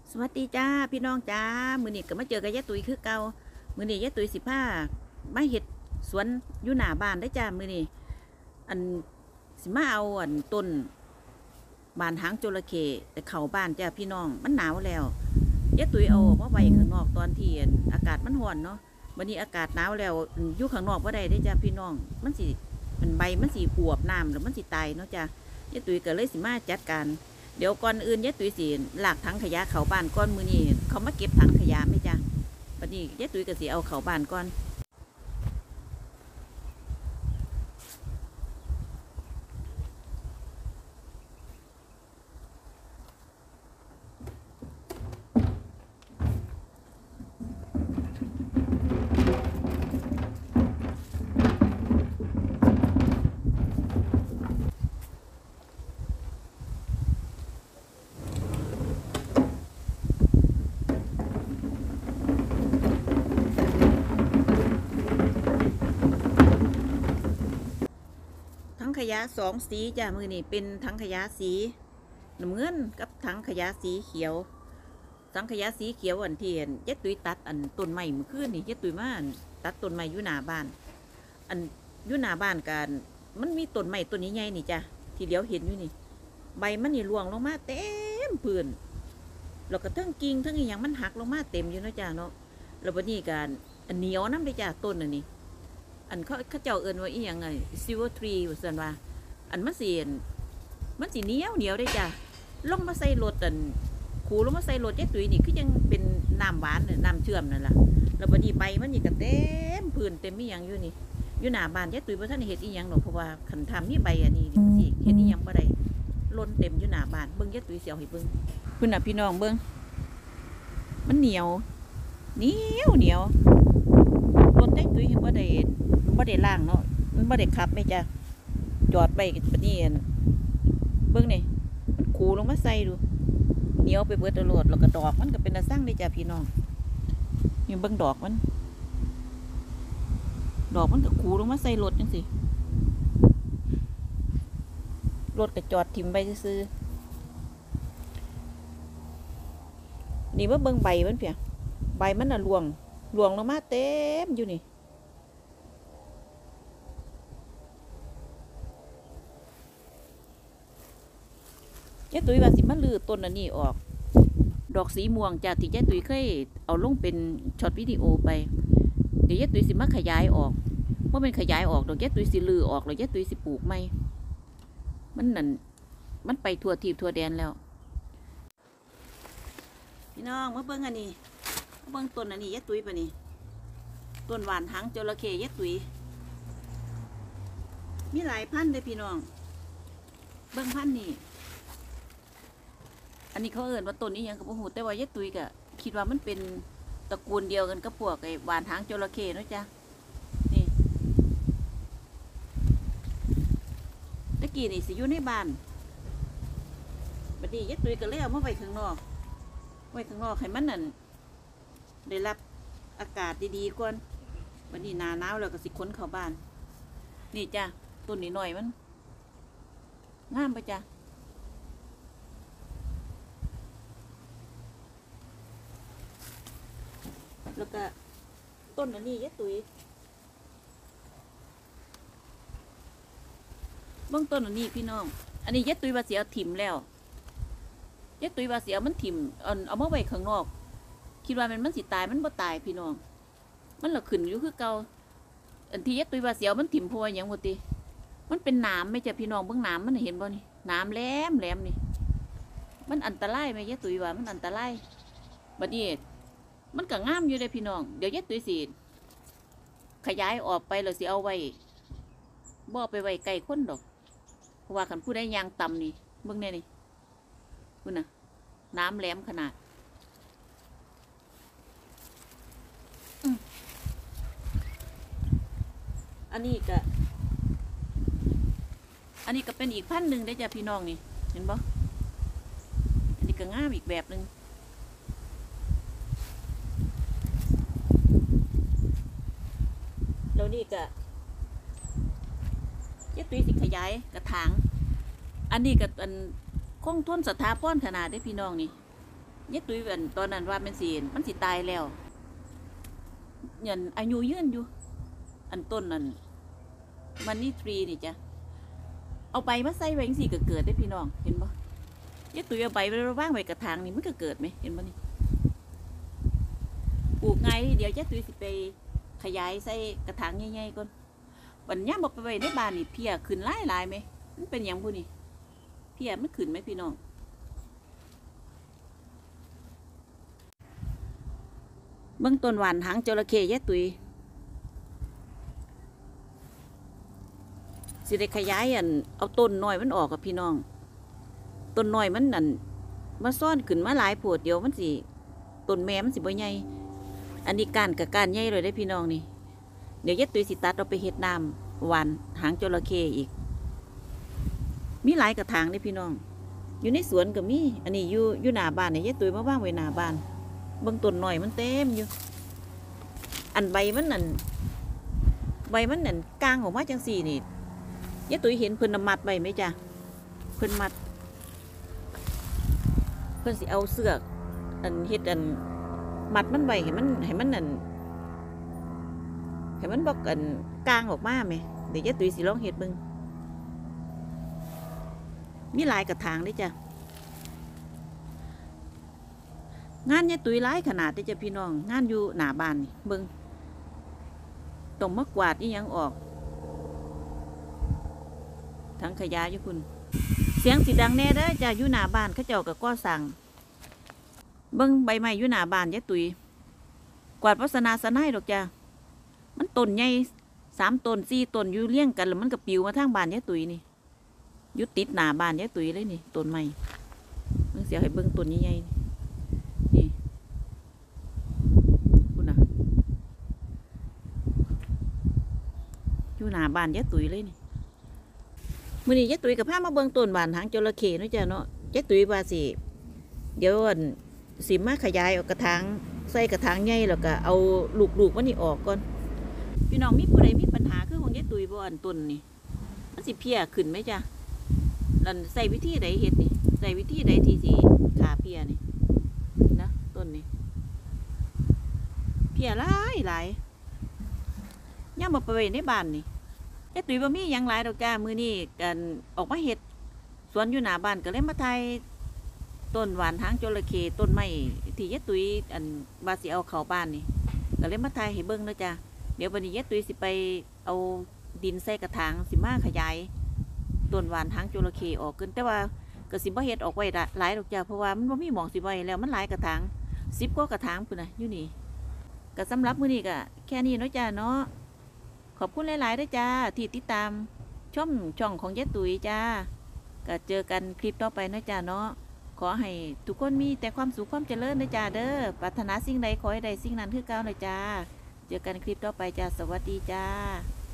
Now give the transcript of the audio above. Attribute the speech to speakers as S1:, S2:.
S1: สวัสดีจ้าพี่น้องจ้ามือนี้ก็มาเจอกับยายตุ๋ยคือเก่ามือนี้ยายตุ๋ย15มาเห็ดสวนอยู่หน้าบ้านได้จ้ามือนี้อันสิมาเอาต้นบานหางจระเข้แต่เข้าบ้านจ้าพี่น้องมันหนาวแล้วยายตุ๋ยเอามาไว้ข้างนอกตอนที่อากาศมันร้อนเนาะวันนี้อากาศหนาวแล้วอยู่ข้างนอกบ่ได้ได้จ้าพี่น้องมันสิใบมันสิอวบน้ำแล้วมันสิตายเนาะจ้ายายตุ๋ยก็เลยสิมาจัดการเดี๋ยวก่อนอื่นยายตุ๋ยสิลากถังขยะเข้าบ้านก่อนมือนี้เขามาเก็บถังขยะไหมจ้าวันนี้ยายตุ๋ยก็สิเอาเข้าบ้านก่อนถังขยะ2 สีจ้ามือนี้เป็นถังขยะสีน้ำเงินกับถังขยะสีเขียวถังขยะสีเขียวที่ยายตุ๋ยตัดต้นไม้เมื่อคืนนี่ยายตุ๋ยมาตัดต้นไม้อยู่หน้าบ้านอยู่หน้าบ้านกันมันมีต้นไม้ต้นใหญ่ๆนี่จ้ะที่เดียวเห็นอยู่นี่ใบมันนี่ร่วงลงมาเต็มพื้นแล้วก็ทั้งกิ่งทั้งอีหยังมันหักลงมาเต็มอยู่นะจ้ะเนาะแล้ววันนี้กันเหนียวน้ำเลยจ้ะต้นนี่เขาเจ้าเอิ้นว่าอีหยังไงซิลเวอร์ทรีว่าซั่นว่ามันสิเหนียวได้จ้ะลงมาใส่รถขูลงมาใส่รถยายตุ๋ยนี่คือยังเป็นน้ำหวานน้ำเชื่อมนั่นล่ะแล้วบัดนี้ใบมันนี่ก็เต็มพื้นเต็มมีหยังอยู่นี่อยู่หน้าบ้านยายตุ๋ยบ่ทันได้เฮ็ดอีหยังดอกเพราะว่าคันทำนี่ใบนี่มันสิเฮ็ดอีหยังบ่ได้ล้นเต็มอยู่หน้าบ้านเบิ่งยายตุ๋ยสิเอาให้เบิ่งพุ่นน่ะพี่น้องเบิ่งมันเหนียวรถยายตุ๋ยยังบ่ได้ล้างเนาะมันบ่ได้ขับแม่จ้ะจอดไปบัดนี้เบิ่งนี่มันขูลงมาใส่ดูเหนียวไปเบิดตลอดแล้วก็ดอกมันก็เป็นตาสั่งเลยจ้ะพี่น้องนี่เบิ่งดอกมันก็ขูลงมาใส่รถจังซี่รถก็จอดถิ่มไปซื่อๆนี่ว่าเบิ่งใบมันเพียใบมันน่ะร่วงลงมาเต็มอยู่นี่ยายตุ๋ยว่าสิมาลื้อต้นอันนี้ออกดอกสีม่วงจากที่ยายตุ๋ยเคยเอาลงเป็นช็อตวิดีโอไปเดี๋ยวยายตุ๋ยสิมาขยายออกว่าเป็นขยายออกดอกยายตุ๋ยสิลื้อออกแล้วยายตุ๋ยสิปลูกใหม่มันไปทั่วทิพย์ทั่วแดนแล้วพี่น้องมาเบิ่งอันนี้มาเบิ่งต้นอันนี้ยายตุ๋ยปะนี่ต้นหวานหางจระเข้ยายตุ๋ยมีหลายพันธุ์เลยพี่น้องเบิ่งพันธุ์นี่อันนี้เขาเอิ้นว่าต้นนี้ยังกับพวกหูแต่ว่ายายตุ๋ยก็คิดว่ามันเป็นตระกูลเดียวกันกับพวกไอ้หวานหางจระเข้นะจ๊ะนี่ตะกี้นี่สิอยู่ในบ้านบัดนี้ยายตุ๋ยก็เลยเอามาไว้ข้างนอกให้มันนั่นได้รับอากาศดีๆก่อนบัดนี้หน้าหนาวแล้วก็สิขนเข้าบ้านนี่จ้ะต้นนี้หน่อยมันงามปะจ้ะแล้วก็ต้นอันนี้ยายตุ๋ยเบื้องต้นอันนี้พี่น้องอันนี้ยายตุ๋ยว่าเสียถิ่มแล้วยายตุ๋ยว่าเสียมันถิ่มเอามาไว้ข้างนอกคิดว่ามันสิตายมันบ่ตายพี่น้องมันละขึ้นอยู่คือเก่าอันที่ยายตุ๋ยว่าเสียมันถิ่มเพราะว่าหยังบ่ติมันเป็นน้ำไม่ใช่พี่น้องเบื้องน้ำมันเห็นบ่นี่น้ำแหลมนี่มันอันตรายไหมยายตุ๋ยว่ามันอันตรายบัดนี้มันก็งามอยู่เลยพี่น้องเดี๋ยวยายตุ๋ยสิขยายออกไปแล้วสิเอาไว้บ่ไปไว้ไกลคนดอกเพราะว่าคันผู้ใดยางต่ำนี่เบิ่งแน่นี่คุณน่ะน้ำแหลมขนาดอันนี้ก็เป็นอีกพันธุ์หนึ่งได้จ้ะพี่น้องนี่เห็นบ่อันนี้ก็งามอีกแบบหนึ่งแล้วนี่ก็ยายตุ๋ยสิขยายกระถางอันนี้ก็คงทนสถาพรขนาดได้พี่น้องนี่ยายตุ้ยอันตอนนั้นว่ามันสิตายแล้วเงินอายุยืนอยู่อันต้นนั้นมันนี่ทรีนี่จ้ะเอาไปมาใส่ไว้จังซี่ก็เกิดได้พี่น้องเห็นบ่ยายตุ้ยเอาไปว่างไว้กระถางนี่มันก็เกิดไหมเห็นบ่นี่ปลูกไงเดี๋ยวยายตุ้ยสิไปขยายใส่กระถางใหญ่ๆก่อนวันนี้บอกไปไว้ในบ้านนี่เพียขึ้นหลายไหมมันเป็นอย่างพวกนี้เพียมันขึ้นไหมพี่น้องเบื้องต้นหวานหางจระเข้ยายตุ้ยสิได้ขยายเอาต้นน้อยมันออกกับพี่น้องต้นน้อยมันมาซ่อนขึ้นมาหลายโพดเดียวมันสิต้นแม่มันสิบ่ใหญ่อันนี้ก้านกับก้านใหญ่เลยได้พี่น้องนี่เดี๋ยวยายตุ้ยสิตัดเอาไปเฮ็ดน้ำหวานหางจระเข้อีกมีหลายกระถางได้พี่น้องอยู่ในสวนก็มีอันนี้อยู่หน้าบ้านเนี่ยยายตุ้ยมาว่างไว้หน้าบ้านเบื้องต้นน้อยมันเต็มอยู่อันใบมันกลางออกมาจังสี่นี่ยายตุ้ยเห็นเพิ่นมัดใบไหมจ้ะเพิ่นมัดเพิ่นสิเอาเสือกเฮ็ดมัดมันใบให้มันบอกกลางออกมาไหมเดี๋ยวยายตุ้ยสิลองเฮ็ดเบิ่งมีหลายกระถางเลยจ้ะงานยายตุ้ยหลายขนาดเลยจ้ะพี่น้องงานอยู่หน้าบ้านนี่เบิ่งต้องมากวาดอีหยังออกทั้งขยะอยู่คุณเสียงสิดังแน่เด้อจ้ะอยู่หน้าบ้านเขาเจ้าก็ก่อสร้างเบิ่งใบไม้อยู่หน้าบ้านยายตุ้ยกวาดวัสนาสนายดอกจ้ะมันต้นใหญ่3 ต้น4 ต้นอยู่เลี้ยงกันแล้วมันก็ปิวมาทางบ้านยายตุ้ยนี่อยู่ติดหน้าบ้านยายตุ้ยเลยนี่ต้นไม้มันเสียให้เบิ่งต้นใหญ่ๆนี่คุณน่ะอยู่หน้าบ้านยายตุ้ยเลยนี่มื้อนี้ยายตุ้ยก็พามาเบิ่งต้นหวานหางจระเข้เนาะจ้ะเนาะยายตุ้ยว่าสิเดี๋ยวสิมาขยายออกกระถางใส่กระถางใหญ่แล้วก็เอาลูกมันนี่ออกก่อนพี่น้องมีผู้ใดมีปัญหาคือของยายตุ้ยบ่ต้นนี่มันสิเพี้ยขึ้นไหมจ้ะแล้วใส่วิธีใดเฮ็ดนี่ใส่วิธีใดที่สิขาเพี้ยนี่นะต้นนี้เพี้ยหลายย่ามบ่ไปไว้ในบ้านนี่ยายตุ้ยบ่มีหยังหลายดอกจ้ามื้อนี้กันออกมาเฮ็ดสวนอยู่หน้าบ้านก็เลยมาถ่ายต้นหวานหางจระเข้ต้นไม้ที่ยายตุ้ยว่าสิเอาเข้าบ้านนี่ก็เลยมาถ่ายให้เบิ่งเนาะจ้าเดี๋ยววันนี้ยายตุ้ยสิไปเอาดินใส่กระถางสิมาขยายต้นหวานหางจระเข้ออกขึ้นแต่ว่าก็สิบ่เฮ็ดออกไว้หลายดอกจ้าเพราะว่ามันบ่มีหม้องสิไว้แล้วมันหลายกระถาง10 กว่ากระถางพุ่นน่ะอยู่นี่ก็สำหรับมื้อนี้ก็แค่นี้เนาะจ้าเนาะขอบคุณหลายๆด้วยจ้าที่ติดตามชมช่องของยายตุ้ยจ้าก็เจอกันคลิปต่อไปเนาะจ้าเนาะขอให้ทุกคนมีแต่ความสุขความเจริญนะจ้าเด้อปรารถนาสิ่งใดขอให้ได้สิ่งนั้นคือเก่าเลยจ้าเจอกันคลิปต่อไปจ้าสวัสดีจ้า